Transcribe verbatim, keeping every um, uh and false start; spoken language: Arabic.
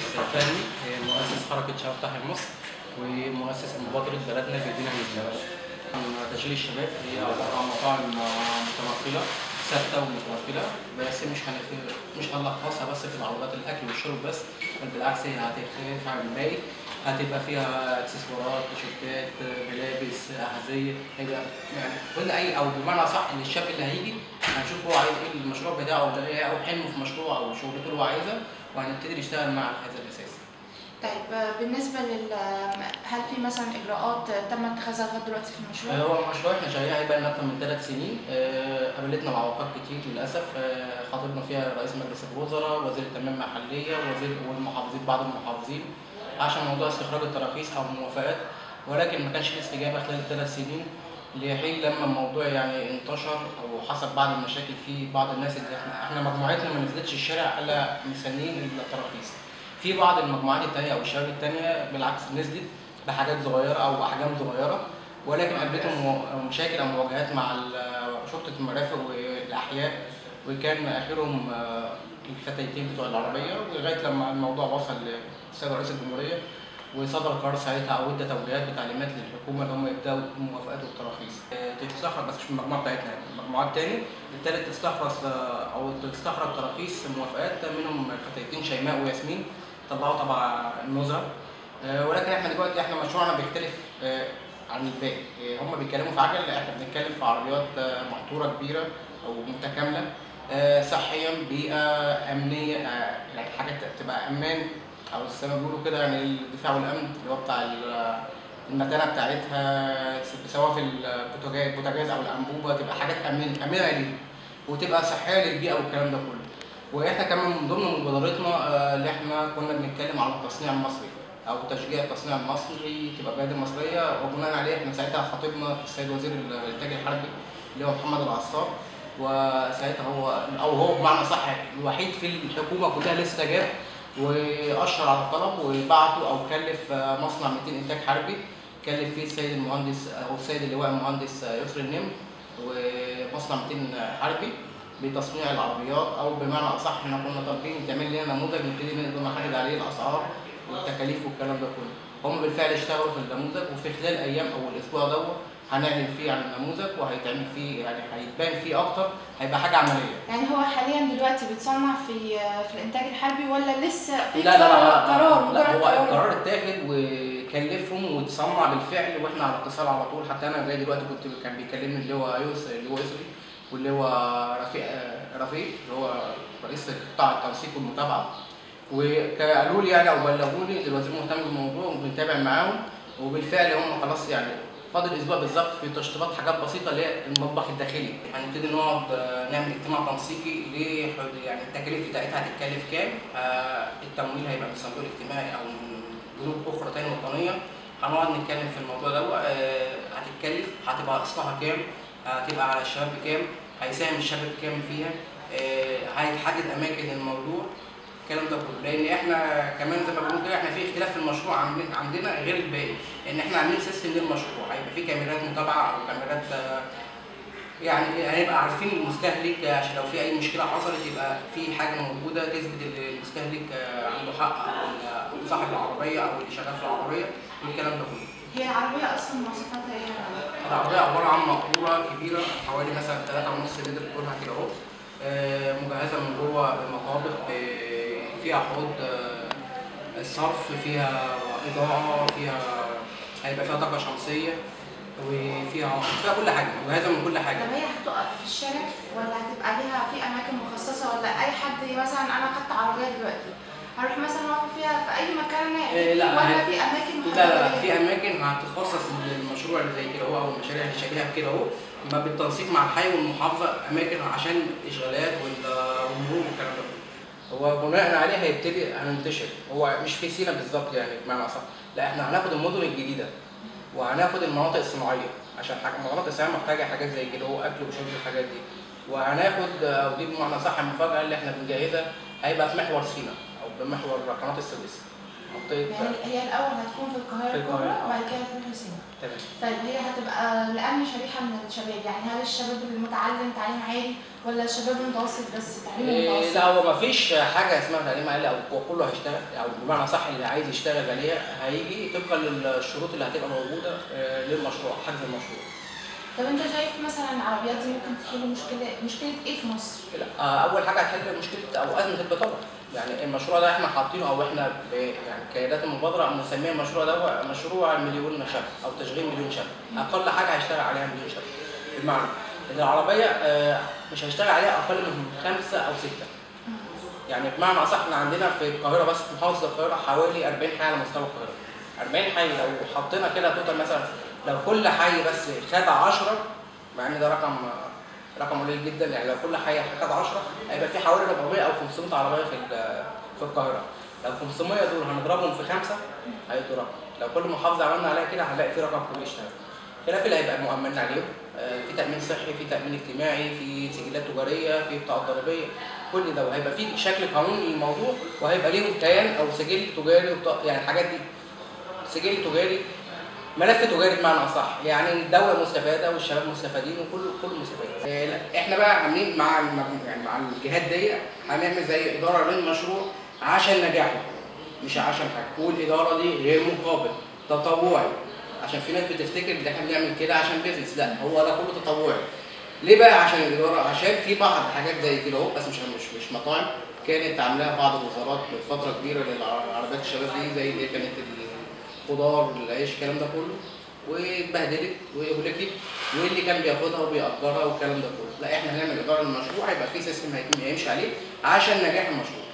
فهمي، مؤسس حركة شباب تحيا مصر ومؤسس مبادرة بلدنا بإيدينا بإذن. تشغيل الشباب هي عبارة عن مطاعم متنقلة ثابتة ومتنقلة، بس مش مش هنلخصها بس في العربيات الأكل والشرب بس، بل بالعكس هي هتختلف عن الباقي، هتبقى فيها اكسسوارات، تيشيرتات، ملابس، أحذية، هيبقى يعني كل أي أو بمعنى أصح إن الشاب اللي هيجي هنشوف هو عايز إيه المشروع بتاعه أو إيه أو حلمه في مشروعه أو شغلته اللي هو عايزها، وهنبتدي نشتغل معاه على هذا الأساس. طيب بالنسبة لل هل في مثلا إجراءات تم اتخاذها لغاية دلوقتي في المشروع؟ هو المشروع احنا شغالين عليه بقالنا أكتر من ثلاث سنين، قابلتنا معوقات كتير للأسف، خاطبنا فيها رئيس مجلس الوزراء، وزير التنمية المحلية، وزير والمحافظين بعض المحافظين عشان موضوع استخراج التراخيص أو الموافقات، ولكن ما كانش في استجابة خلال الثلاث سنين، لحين لما الموضوع يعني انتشر أو حصل بعض المشاكل في بعض الناس اللي احنا احنا مجموعتنا ما نزلتش الشارع إلا مستنيين التراخيص. في بعض المجموعات التانية أو الشباب التانية بالعكس نزلت بحاجات صغيرة أو أحجام صغيرة، ولكن قابلتهم مشاكل أو مواجهات مع شرطة المرافق والأحياء، وكان آخرهم الفتيتين بتوع العربية، ولغاية لما الموضوع وصل للسيد رئيس الجمهورية وصدر قرار ساعتها أو ادى توجيهات وتعليمات للحكومة إن هم يبدأوا الموافقات والتراخيص. تستخرج بس مش في المجموعة بتاعتنا، يعني مجموعات تاني بالتالي تستخرج أو تستخرج تراخيص موافقات، منهم الفتيتين شيماء وياسمين طلعوا طبعا النزهة، ولكن احنا دلوقتي احنا مشروعنا بيختلف عن الباقي، هم بيتكلموا في عجل، احنا بنتكلم في عربيات محطوره كبيره او متكامله، صحيا، بيئه، امنيه، يعني حاجات تبقى امان او زي ما بيقولوا كده يعني الدفاع والامن اللي هو بتاع المتانه بتاعتها، سواء في البوتاجاز او الانبوبه، تبقى حاجات امنه امنه ليه وتبقى صحيه للبيئه والكلام ده كله. واحنا كمان من ضمن مبادرتنا اللي احنا كنا بنتكلم على التصنيع المصري او تشجيع التصنيع المصري، تبقى بلاد مصريه، وبناء عليه احنا ساعتها خاطبنا السيد وزير الانتاج الحربي اللي هو محمد العصار، وساعتها هو او هو بمعنى صح الوحيد في الحكومه كلها اللي استجاب واشر على الطلب وبعته او كلف مصنع مئتين انتاج حربي، كلف فيه السيد المهندس او السيد اللواء المهندس يسر النمر، ومصنع مئتين حربي بتصنيع العربيات، او بمعنى اصح احنا كنا طالبين تعمل لنا نموذج نبتدي نقدر نحدد عليه الاسعار والتكاليف والكلام ده كله. هم بالفعل اشتغلوا في النموذج، وفي خلال ايام او الاسبوع دوت هنعلن فيه عن النموذج وهيتعمل فيه يعني هيتبان فيه اكتر، هيبقى حاجه عمليه. يعني هو حاليا دلوقتي بيتصنع في في الانتاج الحربي ولا لسه في لا لا لا قرار؟ لا هو القرار اتاخد وكلفهم وتصنع بالفعل، واحنا على اتصال على طول، حتى انا زي دلوقتي كنت كان بيكلمني اللي هو يوس اللي هو يسري واللي هو رفيق رفيق اللي هو رئيس قطاع التنسيق والمتابعه، وقالوا لي يعني او بلغوني الوزير مهتم بالموضوع وبنتابع معاهم، وبالفعل هم خلاص يعني فاضل اسبوع بالظبط في تشطيبات حاجات بسيطه اللي هي المطبخ الداخلي، هنبتدي يعني نقعد نعمل اجتماع تنسيقي ل يعني التكاليف بتاعتها هتتكلف كام، آه التمويل هيبقى من الصندوق الاجتماعي او من بنوك اخرى ثانيه وطنيه، هنقعد نتكلم في الموضوع ده، آه هتتكلف، هتبقى قسطها كام، هتبقى على الشباب بكام، هيساهم الشباب كام فيها، آه هيتحدد اماكن الموضوع، الكلام ده كله، لان احنا كمان زي ما بنقول كده احنا في اختلاف في المشروع عندنا غير الباقي، ان احنا عاملين سيستم للمشروع، هيبقى في كاميرات متابعه او كاميرات يعني هنبقى عارفين المستهلك عشان لو في اي مشكله حصلت يبقى في حاجه موجوده تثبت ان المستهلك عنده حق او صاحب العربيه او اللي شغال في العربيه والكلام ده كله. هي العربيه اصلا مواصفاتها ايه؟ العربيه عباره عن مقطوره كبيره حوالي مثلا ثلاثة ونص لتر طولها كده اهو، مجهزه من جوه بمطابخ، فيها حوض الصرف، فيها اضاءه، فيها هيبقى فيها طاقه شمسيه، وفيها فيها كل حاجه، مجهزه من كل حاجه. طب هي هتقف في الشارع ولا هتبقى ليها في اماكن مخصصه، ولا اي حد مثلا انا خدت عربيه دلوقتي هروح مثلا اقف فيها في اي مكان انا إيه لا ولا في اماكن محدده؟ لا لا في اماكن هتخصص للمشروع اللي زي كده هو او المشاريع اللي شبيهه بكده اهو، ما بالتنسيق مع الحي والمحافظه اماكن عشان الاشغالات والمرور والكلام ده كله. هو بناء عليه هيبتدي هننتشر، هو مش في سينا بالظبط يعني بمعنى اصح، لا احنا هناخد المدن الجديده وهناخد المناطق الصناعيه، عشان المناطق الصناعيه محتاجه حاجات زي كده هو اكل وشرب الحاجات دي، وهناخد او دي بمعنى صح المفاجاه اللي احنا بنجهزها هيبقى في محور سينا او بمحور قناه السويس، منطقه يعني هي الاول هتكون في القاهره في القاهرة، الكبرى آه. وبعد كده تروح سينا. تمام. طيب هي هتبقى لأنهي شريحه من الشباب؟ يعني هل الشباب المتعلم تعليم عالي ولا الشباب المتوسط بس تعليم إيه متوسط؟ لا، هو مفيش حاجه اسمها تعليم عالي او كله هيشتغل، او بمعنى صح اللي عايز يشتغل عليها هيجي طبقا للشروط اللي هتبقى موجوده آه، للمشروع، حجز المشروع. طب انت شايف مثلا العربيات دي ممكن تحل مشكله مشكله ايه في مصر؟ لا، آه، اول حاجه هتحل مشكله او ازمه البطاله. يعني المشروع ده احنا حاطينه، او احنا ب- يعني كيادات المبادره مسميه المشروع ده مشروع مليون شاب او تشغيل مليون شاب. اقل حاجه هيشتغل عليها مليون شاب، بمعنى ان العربيه آه، مش هيشتغل عليها اقل من خمسه او سته. يعني بمعنى اصح احنا عندنا في القاهره بس، في محافظه القاهره حوالي اربعين حي على مستوى القاهره. اربعين حي لو حطينا كده توتال مثلا، لو كل حي بس خد عشرة، مع ان ده رقم رقم قليل جدا، يعني لو كل حي خد عشرة هيبقى في حوالي اربعمية او خمسمية عربيه في في القاهره. لو خمسمية دول هنضربهم في خمسه هيدوا رقم. لو كل محافظه عملنا عليها كده هنلاقي في رقم كبير يشتغل. خلاف اللي هيبقى مؤمن عليهم، في تامين صحي، في تامين اجتماعي، في سجلات تجاريه، في بطاقه ضريبيه، كل ده، وهيبقى في شكل قانوني للموضوع، وهيبقى ليهم كيان او سجل تجاري وبطاقة، يعني الحاجات دي سجل تجاري، ملف تجاري بمعنى اصح، يعني الدوله مستفاده والشباب مستفادين وكل كل مستفاد. احنا بقى عاملين مع يعني مع الجهات دي هنعمل زي اداره للمشروع عشان نجاحه، مش عشان حاجه، والاداره دي غير مقابل، تطوعي. عشان في ناس بتفتكر ان احنا بنعمل كده عشان بيزنس، لا، هو ده كله تطوعي. ليه بقى؟ عشان الاداره، عشان في بعض حاجات زي كده اهو، بس مش مش مش مطاعم كانت عاملاها بعض الوزارات من فتره كبيره للعربيات الشباب دي، زي اللي كانت الخضار، العيش، الكلام ده كله، واتبهدلت وهلكت، واللي كان بياخدها وبيأجرها والكلام ده كله. لا، احنا هنعمل اداره للمشروع، هيبقى في سيستم هيمشي عليه عشان نجاح المشروع.